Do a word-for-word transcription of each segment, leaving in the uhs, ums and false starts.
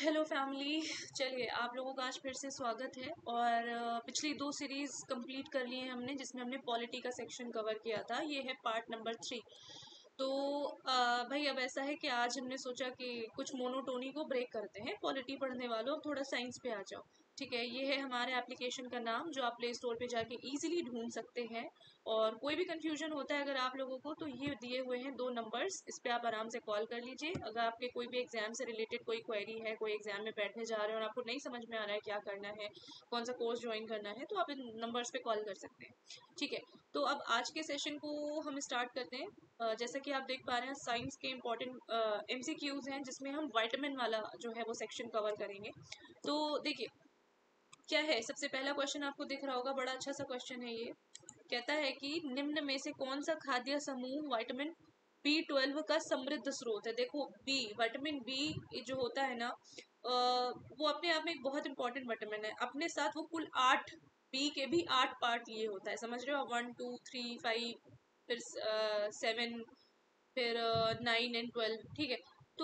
Hello family. चलिए, आप लोगों का आज फिर से स्वागत है। और अ, पिछली दो सीरीज कंप्लीट कर लिए हैं हमने, जिसमें हमने पॉलिटी का सेक्शन कवर किया था। ये है पार्ट नंबर थ्री। तो अ, भाई अब ऐसा है कि आज हमने सोचा कि कुछ मोनोटोनी को ब्रेक करते हैं। पॉलिटी पढ़ने वालों, थोड़ा साइंस पे आ जाओ। ठीक है, ये है हमारे एप्लीकेशन का नाम, जो आप प्ले स्टोर पे जाके इजीली ढूंढ सकते हैं। और कोई भी कंफ्यूजन होता है अगर आप लोगों को, तो ये दिए हुए हैं दो नंबर्स, इस पे आप आराम से कॉल कर लीजिए। अगर आपके कोई भी एग्जाम से रिलेटेड कोई क्वेरी है, कोई एग्जाम में बैठने जा रहे हो और आपको नहीं समझ में आ रहा है क्या करना है, कौन सा कोर्स ज्वाइन करना है, तो आप इन नंबर्स पे कॉल कर सकते हैं। ठीक है, तो अब आज के सेशन को हम स्टार्ट करते हैं। अ, जैसा कि आप देख पा रहे हैं, साइंस के इम्पोर्टेंट एमसीक्यूज हैं, जिसमें हम विटामिन वाला जो है वो सेक्शन कवर करेंगे। तो देखिए क्या है। सबसे पहला क्वेश्चन आपको दिख रहा होगा, बड़ा अच्छा सा क्वेश्चन है ये। कहता है कि निम्न में से कौन सा खाद्य समूह विटामिन बी ट्वेल्व का समृद्ध स्रोत है। देखो, बी विटामिन बी जो होता है ना, अ, वो अपने आप में एक बहुत इंपॉर्टेंट विटामिन है। अपने साथ वो कुल आठ, बी के भी आठ पार्ट लिए होता है, समझ रहे हो। वन टू थ्री फाइव, फिर सेवन, फिर नाइन एंड ट्वेल्व। ठीक है, तो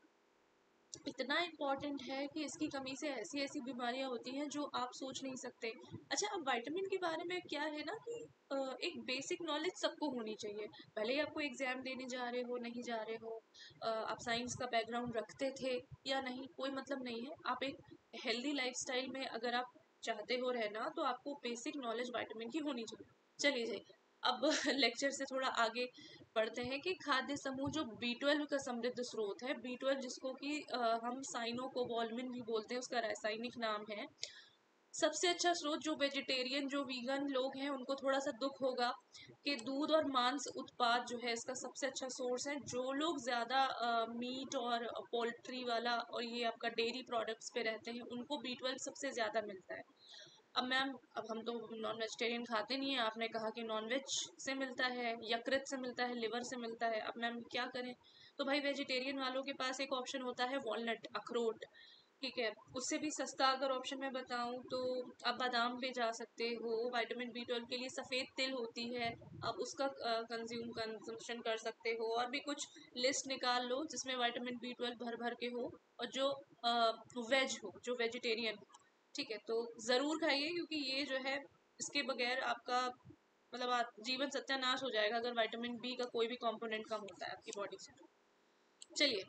इतना इम्पॉर्टेंट है कि इसकी कमी से ऐसी ऐसी बीमारियां होती हैं जो आप सोच नहीं सकते। अच्छा, अब विटामिन के बारे में क्या है ना कि अ, एक बेसिक नॉलेज सबको होनी चाहिए। भले ही आपको एग्जाम देने जा रहे हो, नहीं जा रहे हो, अ, आप साइंस का बैकग्राउंड रखते थे या नहीं, कोई मतलब नहीं है। आप एक हेल्दी लाइफस्टाइल में अगर आप चाहते हो रहना, तो आपको बेसिक नॉलेज विटामिन की होनी चाहिए। चलिए जाइए, अब लेक्चर से थोड़ा आगे बढ़ते हैं कि खाद्य समूह जो बी ट्वेल्व का समृद्ध स्रोत है, बी ट्वेल्व जिसको कि अ, हम साइनोकोबाल्मिन भी बोलते हैं, उसका रासायनिक नाम है। सबसे अच्छा स्रोत जो वेजिटेरियन, जो वीगन लोग हैं, उनको थोड़ा सा दुख होगा कि दूध और मांस उत्पाद जो है इसका सबसे अच्छा सोर्स है। जो लोग ज़्यादा मीट और पोल्ट्री वाला और ये आपका डेयरी प्रोडक्ट्स पे रहते हैं, उनको बी ट्वेल्व सबसे ज़्यादा मिलता है। अब मैम, अब हम तो नॉन वेजिटेरियन खाते नहीं है, आपने कहा कि नॉन वेज से मिलता है, यकृत से मिलता है, लिवर से मिलता है। अब मैम क्या करें? तो भाई वेजिटेरियन वालों के पास एक ऑप्शन होता है वॉलनट, अखरोट। ठीक है, उससे भी सस्ता अगर ऑप्शन मैं बताऊं तो आप बादाम पे जा सकते हो। विटामिन बी ट्वेल्व के लिए सफ़ेद तिल होती है, आप उसका कंज्यूम कंजम्पशन कर सकते हो। और भी कुछ लिस्ट निकाल लो जिसमें विटामिन बी ट्वेल्व भर भर के हो, और जो वेज हो, जो वेजिटेरियन हो। ठीक है, तो ज़रूर खाइए, क्योंकि ये जो है, इसके बगैर आपका मतलब आप जीवन सत्यानाश हो जाएगा अगर विटामिन बी का कोई भी कंपोनेंट कम होता है आपकी बॉडी से। चलिए,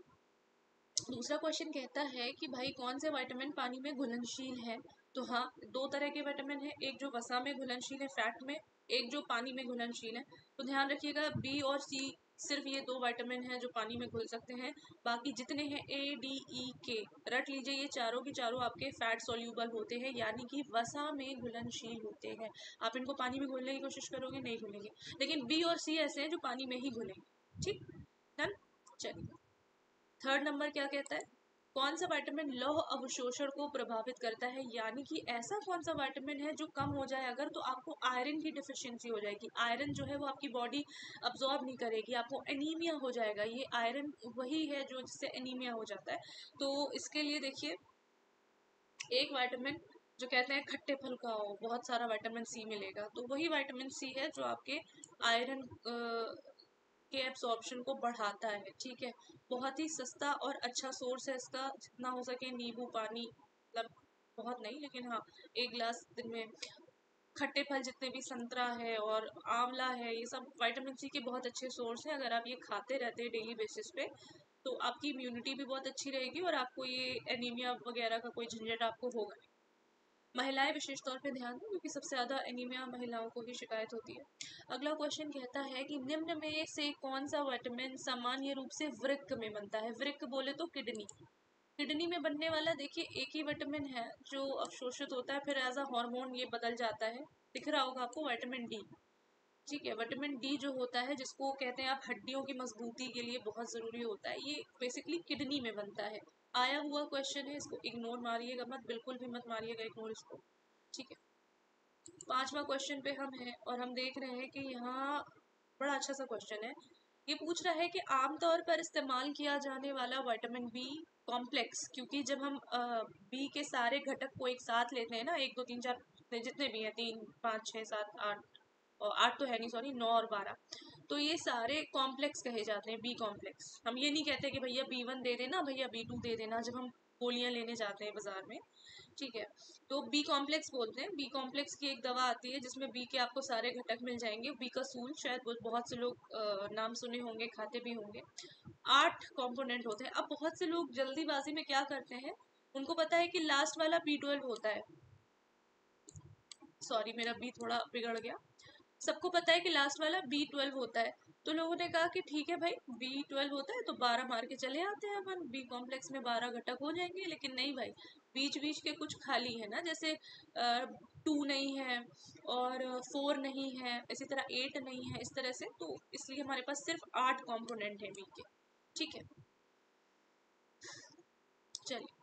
दूसरा क्वेश्चन कहता है कि भाई कौन से विटामिन पानी में घुलनशील है। तो हाँ, दो तरह के विटामिन है, एक जो वसा में घुलनशील है, फैट में, एक जो पानी में घुलनशील है। तो ध्यान रखिएगा, बी और सी सिर्फ ये दो विटामिन हैं जो पानी में घुल सकते हैं। बाकी जितने हैं ए डी ई के, रट लीजिए, ये चारों की चारों आपके फैट सोल्यूबल होते हैं, यानी कि वसा में घुलनशील होते हैं। आप इनको पानी में घोलने की कोशिश करोगे, नहीं घुलेंगे। लेकिन बी और सी ऐसे हैं जो पानी में ही घुलेंगे। ठीक है ना? चलिए, थर्ड नंबर क्या कहता है, कौन सा विटामिन लौह अवशोषण को प्रभावित करता है। यानी कि ऐसा कौन सा विटामिन है जो कम हो जाए अगर, तो आपको आयरन की डिफिशियंसी हो जाएगी। आयरन जो है वो आपकी बॉडी अब्जॉर्ब नहीं करेगी, आपको एनीमिया हो जाएगा। ये आयरन वही है जो जिससे एनीमिया हो जाता है। तो इसके लिए देखिए, एक विटामिन जो कहते हैं खट्टे फल खाओ, बहुत सारा विटामिन सी मिलेगा, तो वही विटामिन सी है जो आपके आयरन के एब्सॉर्प्शन को बढ़ाता है। ठीक है, बहुत ही सस्ता और अच्छा सोर्स है इसका। जितना हो सके नींबू पानी, मतलब बहुत नहीं, लेकिन हाँ, एक गिलास दिन में। खट्टे फल जितने भी, संतरा है और आंवला है, ये सब विटामिन सी के बहुत अच्छे सोर्स हैं। अगर आप ये खाते रहते हैं डेली बेसिस पे, तो आपकी इम्यूनिटी भी बहुत अच्छी रहेगी और आपको ये एनीमिया वगैरह का कोई झंझट आपको होगा नहीं। महिलाएं विशेष तौर पे ध्यान दें, क्योंकि सबसे ज़्यादा एनीमिया महिलाओं को ही शिकायत होती है। अगला क्वेश्चन कहता है कि निम्न में से कौन सा विटामिन सामान्य रूप से वृक्क में बनता है। वृक्क बोले तो किडनी। किडनी में बनने वाला देखिए एक ही विटामिन है जो अवशोषित होता है, फिर एज अ हार्मोन ये बदल जाता है। दिख रहा होगा आपको, विटामिन डी। ठीक है, विटामिन डी जो होता है, जिसको कहते हैं आप हड्डियों की मजबूती के लिए बहुत ज़रूरी होता है, ये बेसिकली किडनी में बनता है। आया हुआ क्वेश्चन है, इसको इग्नोर मारिएगा मत, बिल्कुल भी मत मारिएगा इग्नोर इसको। ठीक है, पांचवा क्वेश्चन पे हम हैं और हम देख रहे हैं कि यहाँ बड़ा अच्छा सा क्वेश्चन है। ये पूछ रहा है कि आमतौर पर इस्तेमाल किया जाने वाला विटामिन बी कॉम्प्लेक्स, क्योंकि जब हम बी के सारे घटक को एक साथ लेते हैं ना, एक दो तीन चार जितने भी हैं, तीन पाँच छः सात आठ, और आठ तो है नहीं, सॉरी, नौ और बारह, तो ये सारे कॉम्प्लेक्स कहे जाते हैं, बी कॉम्प्लेक्स। हम ये नहीं कहते कि भैया बी वन दे देना, भैया बी टू दे देना। जब हम गोलियां लेने जाते हैं बाजार में, ठीक है। तो बी कॉम्प्लेक्स बोलते हैं। बी कॉम्प्लेक्स की एक दवा आती है जिसमें बी के आपको सारे घटक मिल जाएंगे। बी का सूल शायद बहुत से लोग अ, नाम सुने होंगे, खाते भी होंगे। आठ कंपोनेंट होते हैं। अब बहुत से लोग जल्दीबाजी में क्या करते हैं, उनको पता है कि लास्ट वाला बी ट्वेल्व होता है, सॉरी मेरा बी थोड़ा बिगड़ गया। सबको पता है कि लास्ट वाला बी ट्वेल्व होता है, तो लोगों ने कहा कि ठीक है भाई बी ट्वेल्व होता है तो बारह मार के चले आते हैं अपन, बी कॉम्प्लेक्स में बारह घटक हो जाएंगे। लेकिन नहीं भाई, बीच बीच के कुछ खाली है ना, जैसे टू नहीं है और फोर नहीं है, इसी तरह एट नहीं है, इस तरह से। तो इसलिए हमारे पास सिर्फ आठ कॉम्पोनेंट है बी के, ठीक है। चलिए,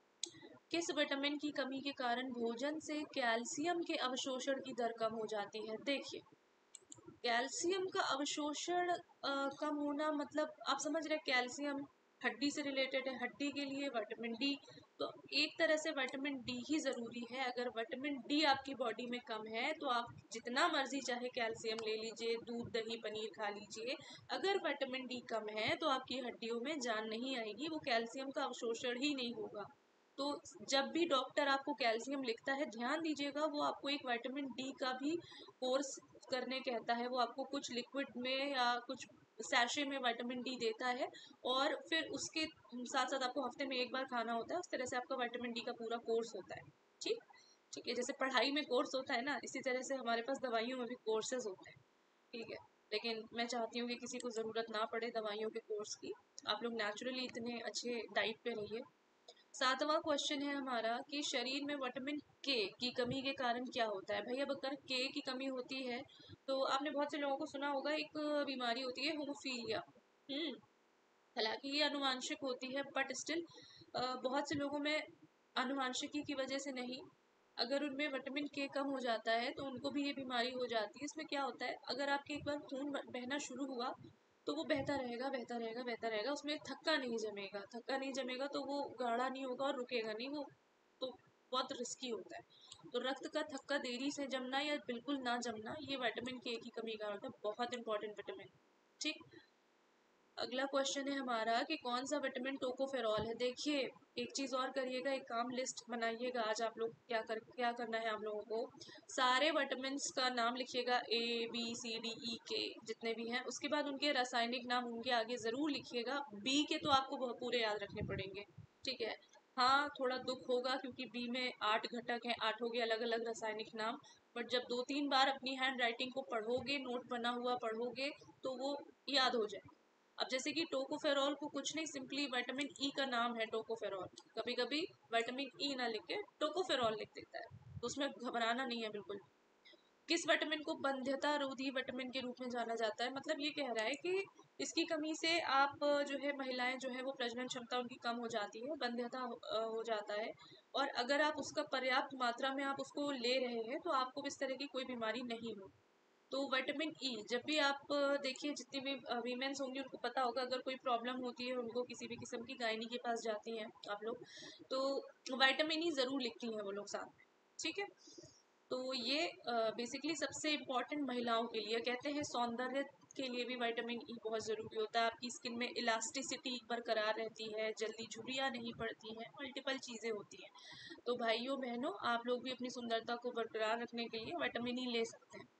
किस विटामिन की कमी के कारण भोजन से कैल्शियम के अवशोषण की दर कम हो जाती है? देखिए, कैल्शियम का अवशोषण अ, कम होना मतलब आप समझ रहे हैं, कैल्शियम हड्डी से रिलेटेड है, हड्डी के लिए विटामिन डी, तो एक तरह से विटामिन डी ही ज़रूरी है। अगर विटामिन डी आपकी बॉडी में कम है तो आप जितना मर्जी चाहे कैल्शियम ले लीजिए, दूध दही पनीर खा लीजिए, अगर विटामिन डी कम है तो आपकी हड्डियों में जान नहीं आएगी, वो कैल्शियम का अवशोषण ही नहीं होगा। तो जब भी डॉक्टर आपको कैल्शियम लिखता है, ध्यान दीजिएगा वो आपको एक विटामिन डी का भी कोर्स करने कहता है। वो आपको कुछ लिक्विड में या कुछ सैशे में विटामिन डी देता है, और फिर उसके साथ साथ आपको हफ्ते में एक बार खाना होता है। उस तरह से आपका विटामिन डी का पूरा कोर्स होता है, ठीक ठीक है। जैसे पढ़ाई में कोर्स होता है ना, इसी तरह से हमारे पास दवाइयों में भी कोर्सेज होते हैं, ठीक है। लेकिन मैं चाहती हूँ कि किसी को ज़रूरत ना पड़े दवाइयों के कोर्स की, आप लोग नेचुरली इतने अच्छे डाइट पे रहिए। सातवां क्वेश्चन है हमारा कि शरीर में विटामिन के की कमी के कारण क्या होता है? भाई अब अगर के की कमी होती है तो आपने बहुत से लोगों को सुना होगा, एक बीमारी होती है होमोफीलिया। हम्म हालांकि ये अनुवांशिक होती है, बट स्टिल बहुत से लोगों में अनुवांशिकी की वजह से नहीं, अगर उनमें विटामिन के कम हो जाता है तो उनको भी ये बीमारी हो जाती है। इसमें क्या होता है, अगर आपके एक बार खून बहना शुरू हुआ तो वो बहता रहेगा बहता रहेगा बहता रहेगा, उसमें थक्का नहीं जमेगा, थक्का नहीं जमेगा तो वो गाढ़ा नहीं होगा और रुकेगा नहीं, वो तो बहुत रिस्की होता है। तो रक्त का थक्का देरी से जमना या बिल्कुल ना जमना, ये विटामिन के की कमी का होता है, बहुत इंपॉर्टेंट विटामिन, ठीक। अगला क्वेश्चन है हमारा कि कौन सा विटामिन टोकोफेरॉल है? देखिए, एक चीज़ और करिएगा, एक काम लिस्ट बनाइएगा आज आप लोग। क्या कर क्या करना है आप लोगों को, सारे विटामिन का नाम लिखिएगा, A B C D E के जितने भी हैं, उसके बाद उनके रासायनिक नाम उनके आगे ज़रूर लिखिएगा। बी के तो आपको पूरे याद रखने पड़ेंगे, ठीक है। हाँ, थोड़ा दुख होगा क्योंकि बी में आठ घटक हैं, आठों के अलग अलग रासायनिक नाम, बट जब दो तीन बार अपनी हैंड राइटिंग को पढ़ोगे, नोट बना हुआ पढ़ोगे, तो वो याद हो जाए। अब जैसे कि टोकोफेरॉल को कुछ नहीं, सिंपली विटामिन ई का नाम है टोकोफेरॉल, कभी कभी विटामिन ई ना लिख के टोकोफेरॉल लिख देता है, तो उसमें घबराना नहीं है बिल्कुल। किस विटामिन को बंध्यता रोधी विटामिन के रूप में जाना जाता है? मतलब ये कह रहा है कि इसकी कमी से आप जो है, महिलाएं जो है वो प्रजनन क्षमता उनकी कम हो जाती है, बंध्यता हो, हो जाता है, और अगर आप उसका पर्याप्त मात्रा में आप उसको ले रहे हैं तो आपको इस तरह की कोई बीमारी नहीं हो। तो विटामिन ई, जब भी आप देखिए, जितनी भी वीमेंस होंगी उनको पता होगा, अगर कोई प्रॉब्लम होती है उनको किसी भी किस्म की, गायनी के पास जाती हैं आप लोग, तो विटामिन ई ज़रूर लिखती हैं वो लोग साथ में, ठीक है। तो ये बेसिकली सबसे इम्पॉर्टेंट महिलाओं के लिए, कहते हैं सौंदर्य के लिए भी विटामिन ई बहुत ज़रूरी होता है। आपकी स्किन में इलास्टिसिटी बरकरार रहती है, जल्दी झुर्रियाँ नहीं पड़ती हैं, मल्टीपल चीज़ें होती हैं। तो भाइयों बहनों, आप लोग भी अपनी सुंदरता को बरकरार रखने के लिए विटामिन ई ले सकते हैं।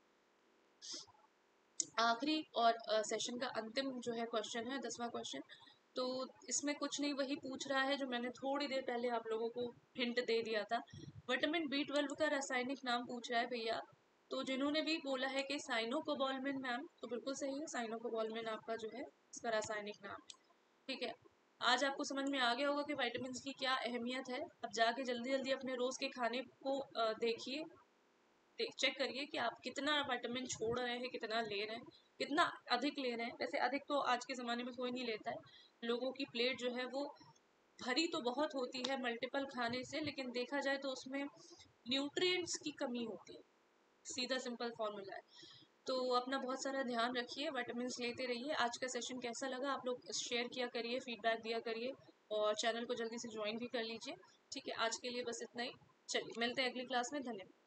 आखिरी और सेशन का अंतिम जो है क्वेश्चन है, दसवां क्वेश्चन, तो इसमें कुछ नहीं, वही पूछ रहा है जो मैंने थोड़ी देर पहले आप लोगों को हिंट दे दिया था। विटामिन बी ट्वेल्व का रासायनिक नाम पूछ रहा है भैया, तो जिन्होंने भी बोला है कि साइनोकोबाल्मिन मैम, तो बिल्कुल सही है, साइनोकोबाल्मिन आपका जो है इसका रासायनिक नाम, ठीक है। आज आपको समझ में आ गया होगा कि विटामिन की क्या अहमियत है। अब जाके जल्दी जल्दी अपने रोज़ के खाने को देखिए, चेक करिए कि आप कितना विटामिन छोड़ रहे हैं, कितना ले रहे हैं, कितना अधिक ले रहे हैं। वैसे अधिक तो आज के ज़माने में कोई नहीं लेता है, लोगों की प्लेट जो है वो भरी तो बहुत होती है मल्टीपल खाने से, लेकिन देखा जाए तो उसमें न्यूट्रिएंट्स की कमी होती है, सीधा सिंपल फॉर्मूला है। तो अपना बहुत सारा ध्यान रखिए, विटामिन लेते रहिए। आज का सेशन कैसा लगा आप लोग शेयर किया करिए, फीडबैक दिया करिए, और चैनल को जल्दी से ज्वाइन भी कर लीजिए, ठीक है। आज के लिए बस इतना ही, चलिए मिलते हैं अगली क्लास में, धन्यवाद।